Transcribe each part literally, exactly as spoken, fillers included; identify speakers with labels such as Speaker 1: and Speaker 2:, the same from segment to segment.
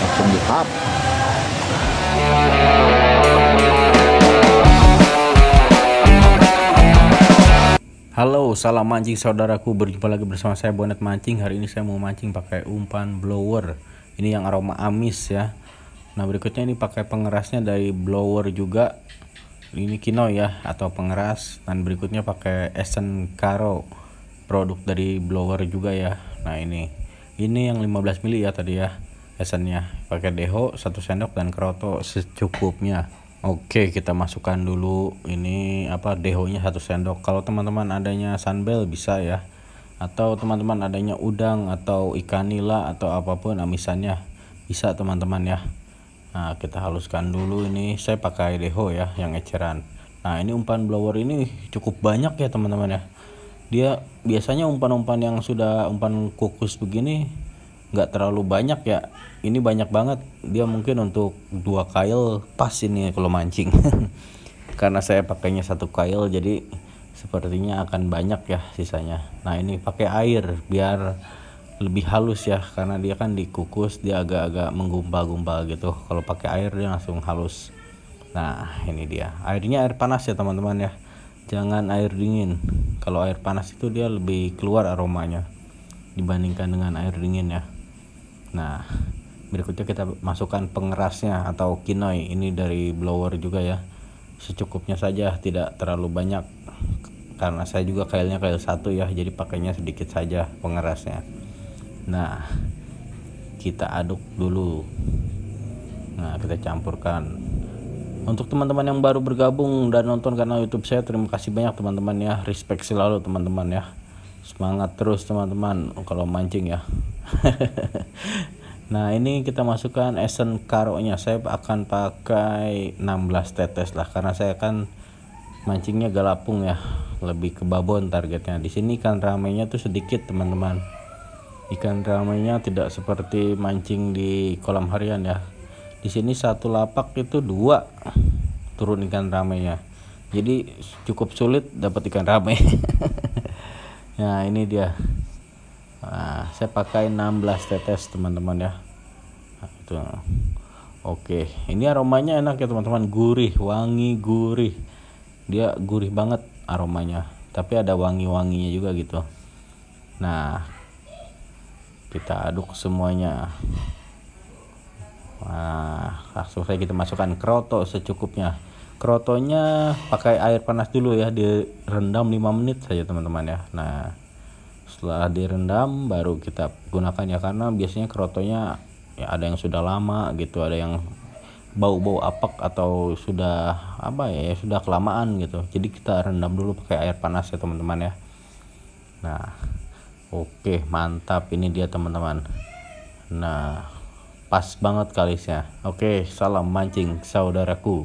Speaker 1: langsung di tap. Halo, salam mancing saudaraku, berjumpa lagi bersama saya Bonet Mancing. Hari ini saya mau mancing pakai umpan blower. Ini yang aroma amis ya. Nah, berikutnya ini pakai pengerasnya dari blower juga. Ini Kino ya, atau pengeras. Dan berikutnya pakai Esen Karo, produk dari blower juga ya. Nah, ini ini yang lima belas mili ya tadi ya, esennya. Pakai deho satu sendok dan kroto secukupnya. Oke, kita masukkan dulu ini apa dehonya satu sendok. Kalau teman-teman adanya sunbel bisa ya, atau teman-teman adanya udang atau ikan nila atau apapun amisannya bisa teman-teman ya. Nah, kita haluskan dulu. Ini saya pakai deho ya yang eceran. Nah, ini umpan blower ini cukup banyak ya teman-teman ya. Dia biasanya umpan-umpan yang sudah umpan kukus begini nggak terlalu banyak ya. Ini banyak banget. Dia mungkin untuk dua kail pas ini kalau mancing. Karena saya pakainya satu kail, jadi sepertinya akan banyak ya sisanya. Nah, ini pakai air biar lebih halus ya, karena dia kan dikukus, dia agak-agak menggumpal-gumpal gitu. Kalau pakai air dia langsung halus. Nah, ini dia. Airnya air panas ya teman-teman ya. Jangan air dingin. Kalau air panas itu dia lebih keluar aromanya dibandingkan dengan air dingin ya. Nah, berikutnya kita masukkan pengerasnya atau kinoi. Ini dari blower juga ya. Secukupnya saja, tidak terlalu banyak. Karena saya juga kailnya kail satu ya, jadi pakainya sedikit saja pengerasnya. Nah, kita aduk dulu. Nah, kita campurkan. Untuk teman-teman yang baru bergabung dan nonton kanal YouTube saya, terima kasih banyak teman-teman ya. Respect selalu teman-teman ya. Semangat terus teman-teman kalau mancing ya. Nah, ini kita masukkan esen karonya. Saya akan pakai enam belas tetes lah, karena saya kan mancingnya galapung ya, lebih ke babon targetnya. Di sini ikan ramainya tuh sedikit teman-teman. Ikan ramainya tidak seperti mancing di kolam harian ya. Di sini satu lapak itu dua turun ikan ramainya. Jadi cukup sulit dapat ikan ramai. Nah, ini dia. Nah, saya pakai enam belas tetes teman-teman ya. Nah, itu. Oke, ini aromanya enak ya teman-teman, gurih, wangi, gurih. Dia gurih banget aromanya, tapi ada wangi-wanginya juga gitu. Nah, kita aduk semuanya. Nah, langsung saja kita masukkan kroto secukupnya. Krotonya pakai air panas dulu ya, direndam lima menit saja teman-teman ya. Nah, setelah direndam baru kita gunakan ya, karena biasanya krotonya ya ada yang sudah lama gitu, ada yang bau-bau apak atau sudah apa ya, ya sudah kelamaan gitu. Jadi kita rendam dulu pakai air panas ya teman-teman ya. Nah, oke, mantap, ini dia teman-teman. Nah, pas banget kalisnya. Oke, salam mancing saudaraku.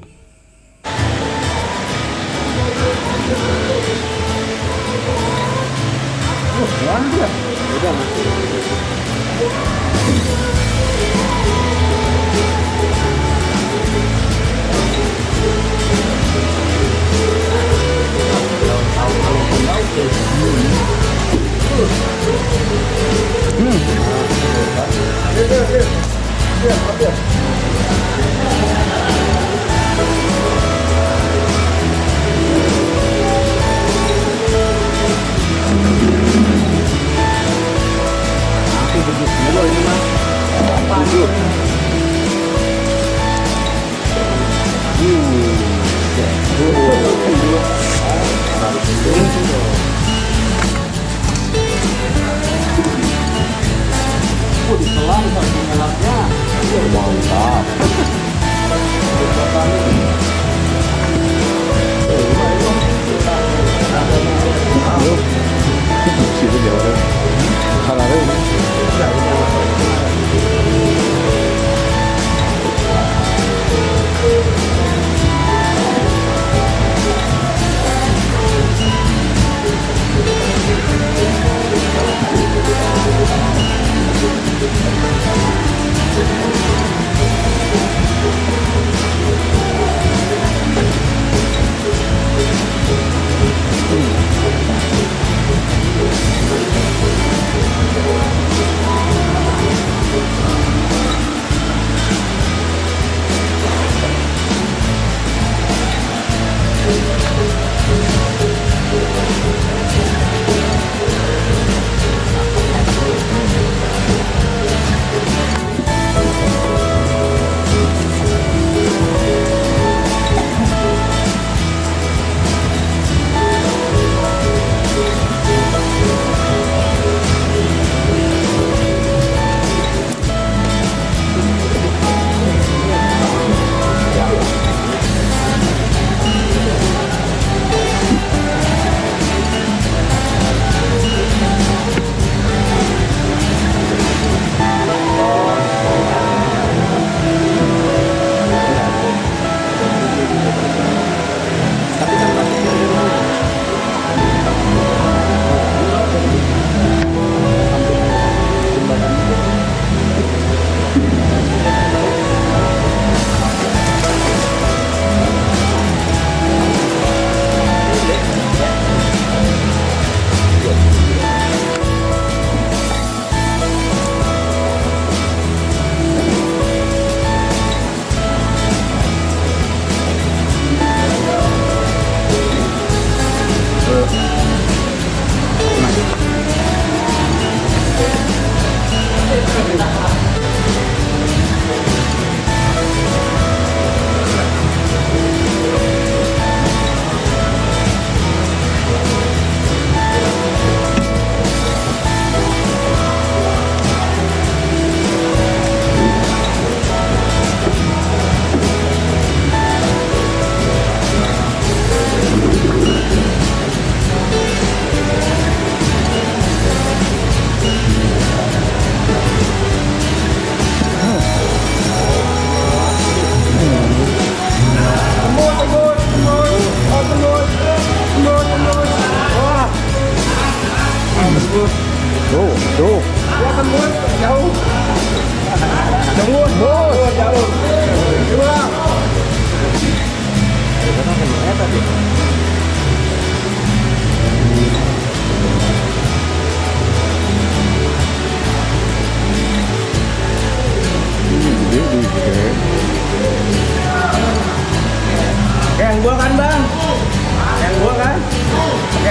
Speaker 1: Oh, ya, udah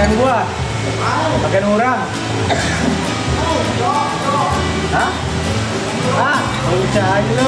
Speaker 1: Pakaian gua. Pakaian orang. Hah? Ah, lucu aja lu.